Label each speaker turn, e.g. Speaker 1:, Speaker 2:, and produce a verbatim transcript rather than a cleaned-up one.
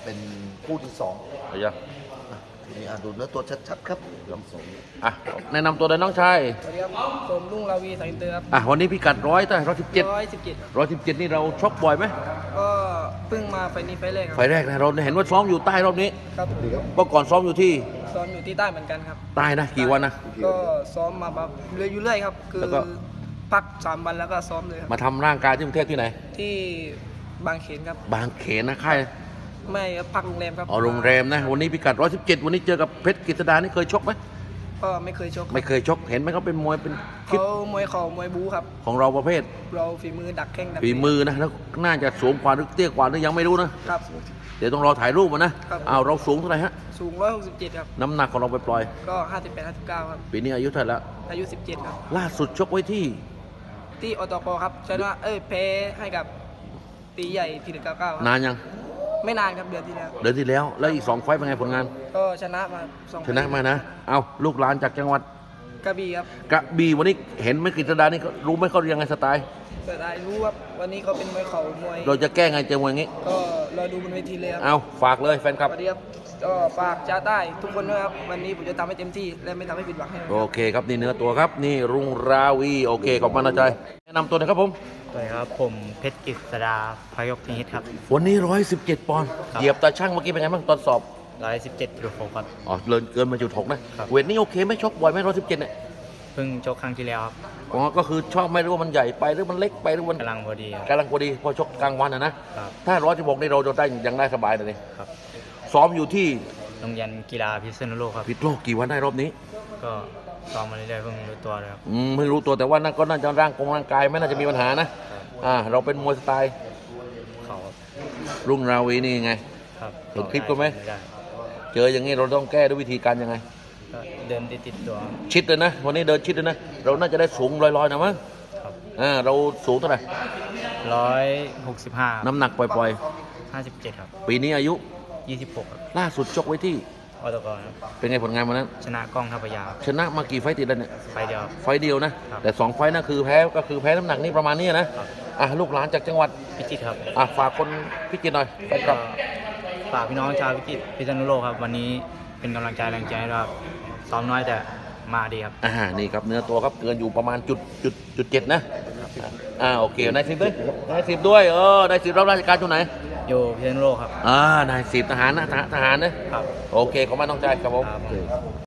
Speaker 1: เป็นคู่ที่สอง
Speaker 2: เดี๋ยว
Speaker 1: ทีนี้อ่ะดูเนื้อตัวชัดๆครับ
Speaker 2: ยอมส่งอ่ะแนะนำตัวเลยน้องชาย
Speaker 3: สวัสดีครับผมลุงราวีสายอินเตอร์ครับ
Speaker 2: อ่ะวันนี้พิกัดร้อยเท่าไหร่ร้อยสิบเจ็ด
Speaker 3: ร้อยสิบเจ็ด
Speaker 2: ร้อยสิบเจ็ดนี่เราชกบ่อยไหม
Speaker 3: ก็เพิ่งมาไฟล์นี้ไฟล์แรกค
Speaker 2: ไฟ
Speaker 3: รับ
Speaker 2: ล์แรกนะเราเห็นว่าซ้อมอยู่ใต้รอบนี้
Speaker 3: ครับ
Speaker 2: เมื่อก่อนซ้อมอยู่ที่
Speaker 3: ซ้อมอยู่ที่ใต้เหมือนกันครับ
Speaker 2: ใต้นะกี่วันนะ
Speaker 3: ก็ซ้อมมาแบบเรื่อยอยู่เรื่อยครับ คือ
Speaker 2: แล้วก็
Speaker 3: พักสามวันแล้วก็ซ้อมเลยครับ
Speaker 2: มาทำร่างกายที่กรุงเทพที่ไหน
Speaker 3: ที่บางเขนครับ
Speaker 2: บางเขนนะค่าย
Speaker 3: ไม่ครับพักโรงแรมครับ
Speaker 2: อ๋อโรงแรมนะวันนี้พิกัดร้อยสิบเจ็ดวันนี้เจอกับเพชรกฤษดานี่เคยชกไหม
Speaker 3: ก็ไม่เคยชก
Speaker 2: ไม่เคยชกเห็นไหมเขาเป็นมวยเป็นคลิป
Speaker 3: เขามวยเข่ามวยบู๊ครับ
Speaker 2: ของเราประเภท
Speaker 3: เราฝีมือดักแข้งดัก
Speaker 2: ฝีมือนะแล้วน่าจะสูงกว่าหรือเตี้ยกว่าหรือยังไม่รู้นะครับ เดี๋ยวต้องรอถ่ายรูปมานะครับ อ้าวเราสูงเท่าไหร่ฮะ
Speaker 3: สูงร้อยหกสิบเจ็ดครับ
Speaker 2: น้ำหนักของเราไปปล่อย
Speaker 3: ก็ห้าสิบแปดห้าสิบเก้าครับ
Speaker 2: ปีนี้อายุเท่าไหร่แล้ว
Speaker 3: อายุสิบเจ็ดครับ
Speaker 2: ล่าสุดชกไว้ที่
Speaker 3: ที่อตกครับชนะเอ้ยแพ้ให้กับตีใหญ่ทีหนึ่งเก้าเก้าครับ
Speaker 2: นานยัง
Speaker 3: ไม่นานครับเดือนที่แล้ว
Speaker 2: เดือนที่แล้ว แล้วอีกสองไฟต์เป็นไงผลงาน
Speaker 3: ก็ชนะมาสอง
Speaker 2: ชนะมานะ เอาลูกหลานจากจังหวัด
Speaker 3: กระบี่ครับ
Speaker 2: กระบี่วันนี้เห็นไหมกฤษดานี่เขารู้ไหมเขายังไงสไตล์
Speaker 3: แต่ได้รู้ว่าวันนี้เขาเป็นมวยเข่ามวย
Speaker 2: เราจะแก้ไงเจอมวยอย่างงี้
Speaker 3: ก็รอดูบนเวทีเลยครับ
Speaker 2: เอาฝากเลยแฟนคลับ
Speaker 3: สวัสดีครับก็ฝากชาวใต้ทุกคนด้วยครับวันนี้ผมจะทำให้เต็มที่และไม่ทำให้ผิดหวังให้
Speaker 2: โอเคครับนี่เนื้อตัวครับ นี่รุ่งราวีโอเคขอบคุณนะใจแนะนำตัวหน่อยครับผม
Speaker 4: สวัสดีครับผมเพชรกฤษดาพยกเทนนิสครับ
Speaker 2: วันนี้ร้อยสิบเจ็ดปอนด์
Speaker 4: ครับ
Speaker 2: เหยียบตาช่างเมื่อกี้เป็นไงบ้างตอนสอบ
Speaker 4: ร้อยสิบเจ็ดจุดหกครับ
Speaker 2: อ๋อเกินเกินมาจุดหกนะครับ เวทนี้โอเคไหม่ชกบ่อยไหมร้อยสิบเจ็ดเนี่ย
Speaker 4: เพิ่งชกครั้งที่แล้วครับ
Speaker 2: อ๋อก็คือชอบไหม่รู้ว่ามันใหญ่ไปหรือมันเล็กไปหรือมัน
Speaker 4: กำลังพอดีครับ
Speaker 2: กำลังพอดีพอชกกลางวันนะนะครับ ถ้าร้อยสิบหกนี่เราจะได้ยังได้สบายเลยนี่
Speaker 4: ครับ
Speaker 2: ซ้อมอยู่ที่
Speaker 4: โรงเรียนกีฬาพิษณุโลกครับ
Speaker 2: พิษโลกกี่วันได้รอบนี้
Speaker 4: ก็ซ้อมมาเรื่อยๆเพิ่งรู้ตัวเลยครับ
Speaker 2: อืมไม่รู้ตัวแต่ว่านั่นก็น่าจะร่างกงร่างกายไม่น่าจะมีปัญหานะอ่าเราเป็นมวยสไตล์
Speaker 4: เขา
Speaker 2: รุ่งราวีนี่ไง
Speaker 4: ครับ
Speaker 2: เห็นคลิปก็ไหม
Speaker 4: ด้
Speaker 2: เจออย่างนี้เราต้องแก้ด้วยวิธีการยังไง
Speaker 4: ก็เดินติดติดๆตัวครับ
Speaker 2: ชิดเลยนะ วันนี้เดินชิดเลยนะ เราน่าจะได้สูงลอยๆนะมั้ง
Speaker 4: ครับ
Speaker 2: อ่าเราสูงเท่าไหร่
Speaker 4: ร้อยหกสิบห้า
Speaker 2: น้ำหนักปล่อย
Speaker 4: ห้าสิบเจ็ดครับ
Speaker 2: ๆ ปีนี้อายุ
Speaker 4: ยี่สิบหกครับ
Speaker 2: ล่าสุดชกไว้ที่
Speaker 4: อตกครับ
Speaker 2: เป็นไงผลงานวันนั้น
Speaker 4: ชนะกล้องทัพยาครับ
Speaker 2: ชนะมากี่ไฟต์ติดแล้วเนี่ย
Speaker 4: ไฟเดียวครับ
Speaker 2: ไฟต์เดียวนะ
Speaker 4: ครับ
Speaker 2: แต่สองไฟต์นั่นคือแพ้ก็คือแพ้น้ำหนักนี่ประมาณนี้นะครับ อ่ะลูกหลานจากจังหวัด
Speaker 4: พิจิตรครับ
Speaker 2: อ่ะฝากคนพิจิตรหน่อยแฟนคลั
Speaker 4: ก็
Speaker 2: บ
Speaker 4: ฝากพี่น้องชาวพิจิตรพิษณุโลกครับวันนี้เป็นกำลังใจแรงใจให้ด้วยครับซ้อมน้อยแต่มาดีครับ
Speaker 2: อ่า นี่ครับเนื้อตัวครับเกินอยู่ประมาณจุดจุดจุดเจ็ดนะ อ่าโอเคนายสิบด้วยนายสิบด้วยเออนายสิบรับราชการจุดไหน
Speaker 4: อยู่พิษณุโลกครับ
Speaker 2: อ่านายสิบทหารนะทหารทหารนะ
Speaker 4: ครับ
Speaker 2: โอเคขอบคุณมากน้องใจครับผม
Speaker 4: ครับ